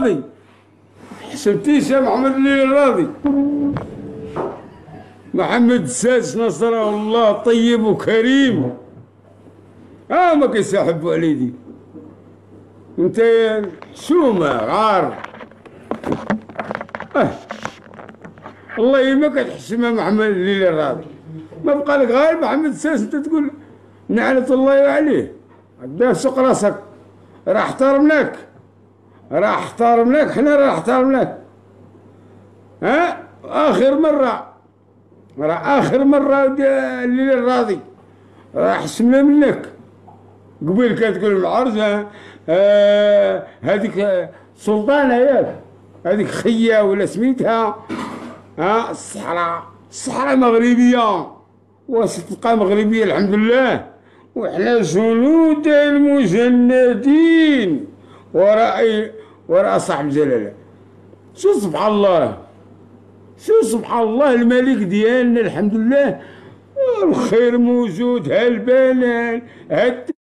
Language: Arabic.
الراضي، حسبتيش يا محمد الليل الراضي. محمد السادس نصره الله طيب وكريم، ما كيسحب والدي انت حشومه غار. الله يهمك تحشمها محمد الليل الراضي، ما بقى لك غير محمد السادس انت تقول نعلة الله عليه. عدا سوق راسك، راه احترمناك، حنا راه احترمناك. اخر مرة الليل الراضي راه حشمنا منك. قبيل كتقول العرس هذيك سلطانة ياك، هذيك خية ولا سميتها الصحراء مغربية، واش تبقى مغربية الحمد لله. وحنا جنود المجندين وراء صاحب الجلالة. شو سبحان الله الملك ديالنا الحمد لله، الخير موجود. هالبنان